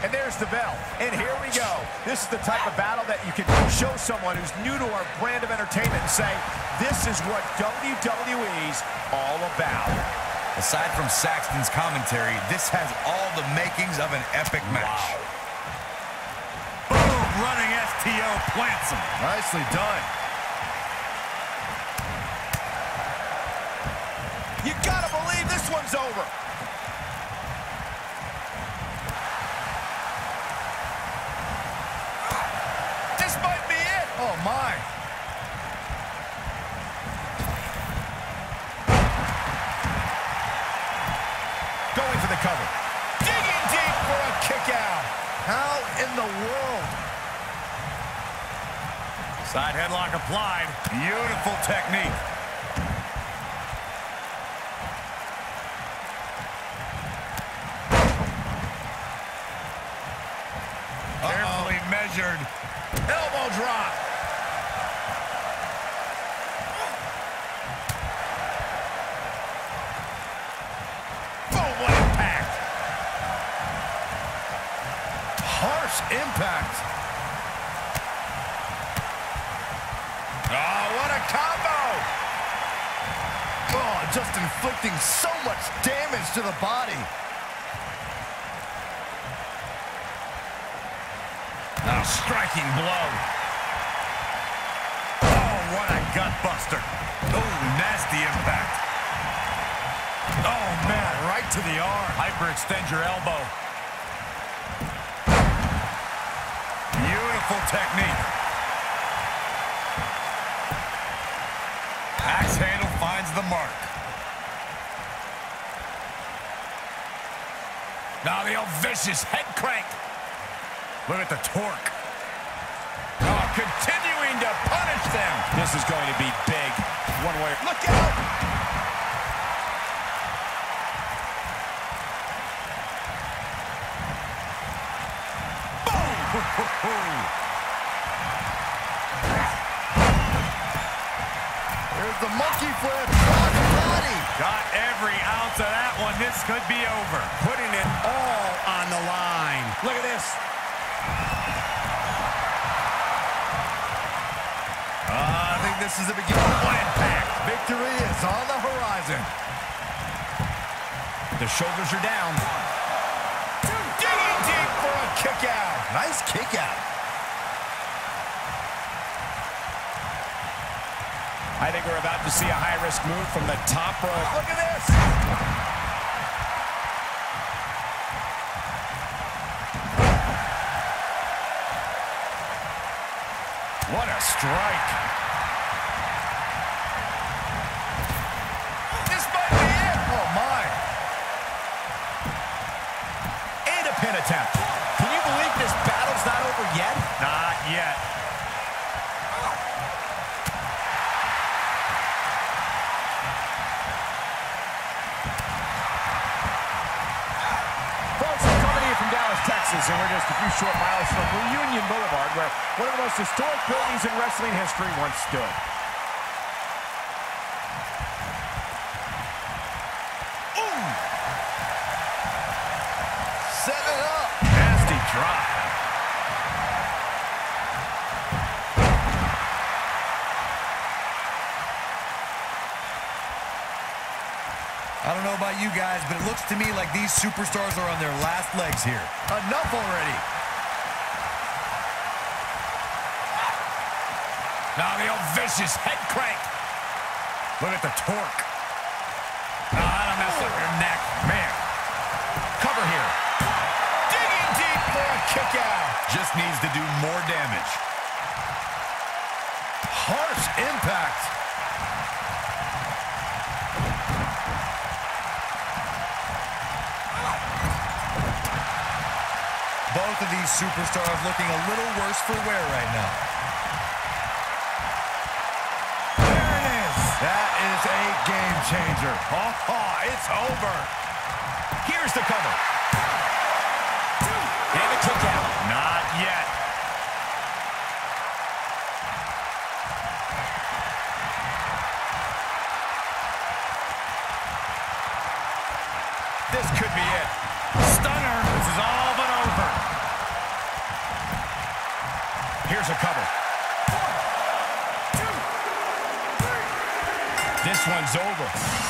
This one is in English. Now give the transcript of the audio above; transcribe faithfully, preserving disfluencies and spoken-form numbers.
And there's the bell. And here we go. This is the type of battle that you can show someone who's new to our brand of entertainment and say, this is what W W E's all about. Aside from Saxton's commentary, this has all the makings of an epic match. Wow. Boom, running S T O plants him. Nicely done. You gotta believe this one's over. This might be it. Oh, my. Going for the cover. Digging deep for a kick out. How in the world? Side headlock applied. Beautiful technique. Carefully measured. Elbow drop. Boom, what impact. Harsh impact. Oh, what a combo. Oh, just inflicting so much damage to the body. A striking blow. Oh, what a gut buster. Oh, nasty impact. Oh, man, right to the arm. Hyperextend your elbow. Beautiful technique. Axe handle finds the mark. Now the old vicious head crank. Look at the torque. Oh, continuing to punish them. This is going to be big. One way. Look out! Boom! There's the monkey flip. Cross body. Got every ounce of that one. This could be over. Putting it all on the line. Look at this. Uh, I think this is the beginning of one impact. Victory is on the horizon. The shoulders are down. Digging deep for a kick out. Nice kick out. I think we're about to see a high-risk move from the top rope. Look at this. What a strike. This might be it. Oh, my. And a pin attempt. Can you believe this battle's not over yet? Not yet. Folks, I'm coming here from Dallas, Texas, and we're just a few short miles from Reunion Boulevard, where one of the most historic buildings in wrestling history once stood. Ooh! Set it up. Nasty drop. I don't know about you guys, but it looks to me like these superstars are on their last legs here. Enough already. Now the old vicious head crank. Look at the torque. No, that'll mess up your neck. Man. Cover here. Digging deep for a kick out. Just needs to do more damage. Harsh impact. Both of these superstars looking a little worse for wear right now. There it is. That is a game changer. Oh, oh, it's over. Here's the cover. And a kick out. Not yet. This could be it. Stunner. This is all but over. There's a cover. One, two, three. This one's over.